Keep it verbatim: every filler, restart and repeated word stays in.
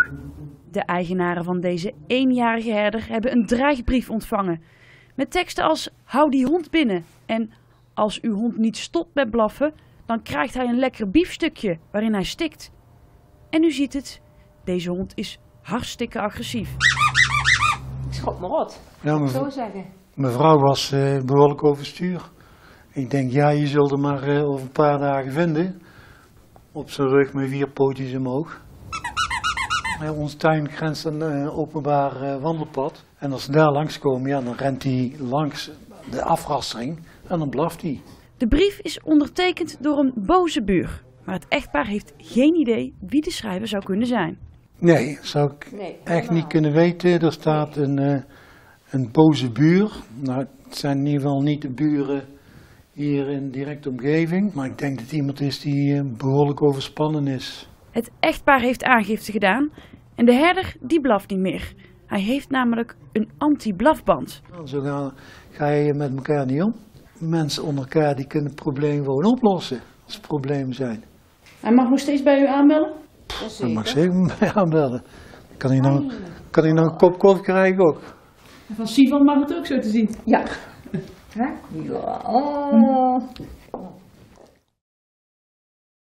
De eigenaren van deze eenjarige herder hebben een dreigbrief ontvangen. Met teksten als hou die hond binnen en als uw hond niet stopt met blaffen, dan krijgt hij een lekker biefstukje waarin hij stikt. En u ziet het, deze hond is hartstikke agressief. Ik schop me rot, Ja, ik zo zeggen. Mevrouw was uh, behoorlijk overstuur. Ik denk, ja, je zult hem maar uh, over een paar dagen vinden. Op zijn rug met vier pootjes omhoog. Ja, ons tuin grenst aan een uh, openbaar uh, wandelpad. En als ze daar langskomen, ja, dan rent hij langs de afrassering en dan blaft hij. De brief is ondertekend door een boze buur. Maar het echtpaar heeft geen idee wie de schrijver zou kunnen zijn. Nee, dat zou ik Nee, echt niet kunnen weten. Er staat een, uh, een boze buur. Nou, het zijn in ieder geval niet de buren hier in directe omgeving. Maar ik denk dat iemand is die uh, behoorlijk overspannen is. Het echtpaar heeft aangifte gedaan en de herder die blaft niet meer. Hij heeft namelijk een anti-blafband. Zo ga, ga je met elkaar niet om. Mensen onder elkaar die kunnen het probleem gewoon oplossen als er problemen zijn. Hij mag nog steeds bij u aanbellen? Dat mag zeker bij aanbellen. Kan hij nou, kan hij nou een kop koffie krijgen ook? Van Sivan mag het ook zo te zien. Ja. Ja. Oh.